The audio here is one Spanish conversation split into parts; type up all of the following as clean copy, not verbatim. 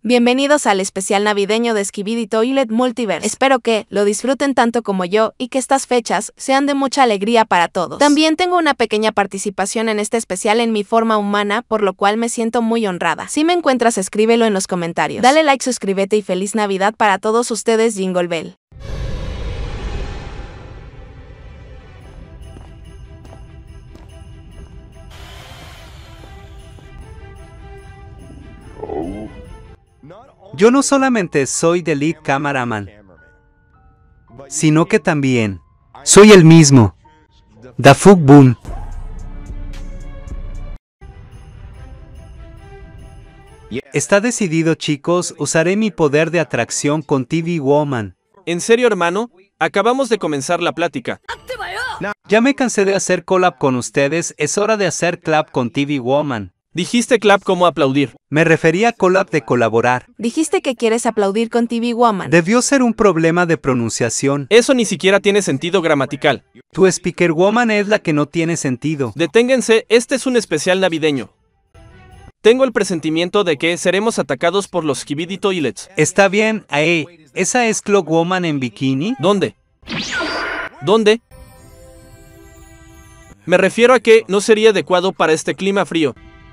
Bienvenidos al especial navideño de Skibidi Toilet Multiverse. Espero que lo disfruten tanto como yo y que estas fechas sean de mucha alegría para todos. También tengo una pequeña participación en este especial en mi forma humana, por lo cual me siento muy honrada. Si me encuentras, escríbelo en los comentarios. Dale like, suscríbete y feliz Navidad para todos ustedes. Jingle Bell. Yo no solamente soy The Lead Cameraman, sino que también soy el mismo, Da Fug Boom. Está decidido, chicos, usaré mi poder de atracción con TV Woman. ¿En serio, hermano? Acabamos de comenzar la plática. Ya me cansé de hacer collab con ustedes, es hora de hacer collab con TV Woman. Dijiste clap como aplaudir. Me refería a collab de colaborar. Dijiste que quieres aplaudir con TV Woman. Debió ser un problema de pronunciación. Eso ni siquiera tiene sentido gramatical. Tu Speaker Woman es la que no tiene sentido. Deténganse, este es un especial navideño. Tengo el presentimiento de que seremos atacados por los Skibidi Toilets. Está bien, ¿esa es Clock Woman en bikini? ¿Dónde? ¿Dónde? Me refiero a que no sería adecuado para este clima frío.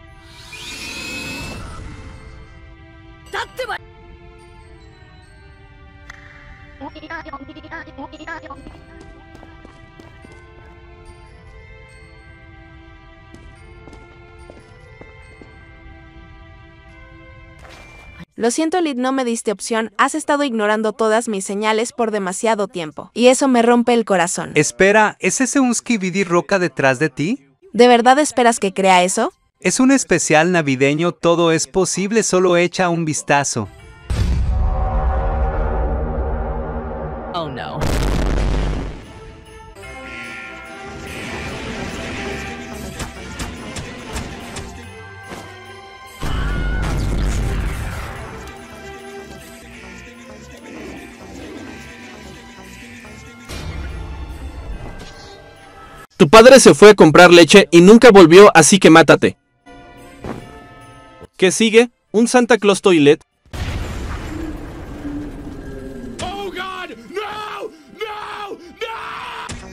Lo siento, Lid, no me diste opción, has estado ignorando todas mis señales por demasiado tiempo, y eso me rompe el corazón. Espera, ¿es ese un Skibidi Roca detrás de ti? ¿De verdad esperas que crea eso? Es un especial navideño, todo es posible, solo echa un vistazo. Oh no. Tu padre se fue a comprar leche y nunca volvió, así que mátate. ¿Qué sigue? ¿Un Santa Claus Toilet? Oh God! No! No! No!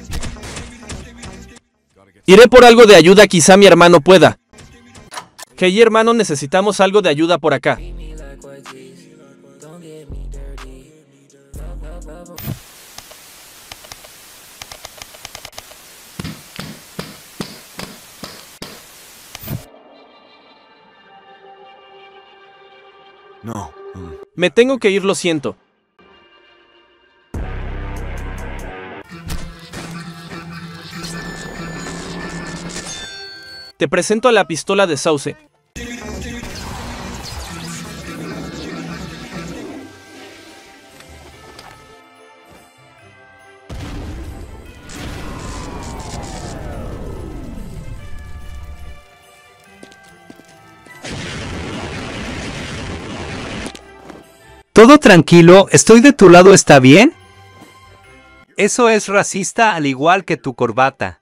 Iré por algo de ayuda, quizá mi hermano pueda. Hey, hermano, necesitamos algo de ayuda por acá. No. Me tengo que ir, lo siento. Te presento a la pistola de Sauce. Todo tranquilo, estoy de tu lado, ¿está bien? Eso es racista al igual que tu corbata.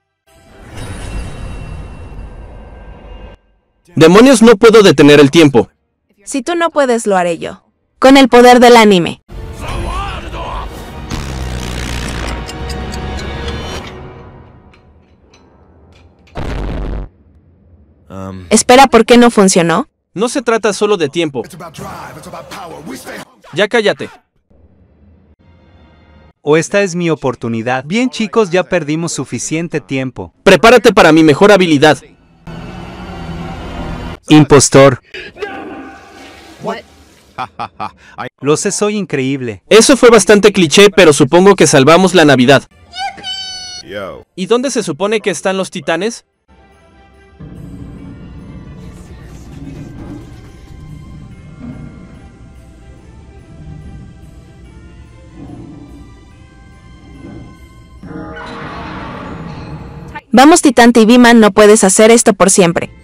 Demonios, no puedo detener el tiempo. Si tú no puedes, lo haré yo. Con el poder del anime. Espera, ¿por qué no funcionó? No se trata solo de tiempo. Ya cállate. O esta es mi oportunidad. Bien, chicos, ya perdimos suficiente tiempo. Prepárate para mi mejor habilidad. Impostor. Lo sé, soy increíble. Eso fue bastante cliché, pero supongo que salvamos la Navidad. ¿Y dónde se supone que están los titanes? Vamos, Titán TV Man, no puedes hacer esto por siempre.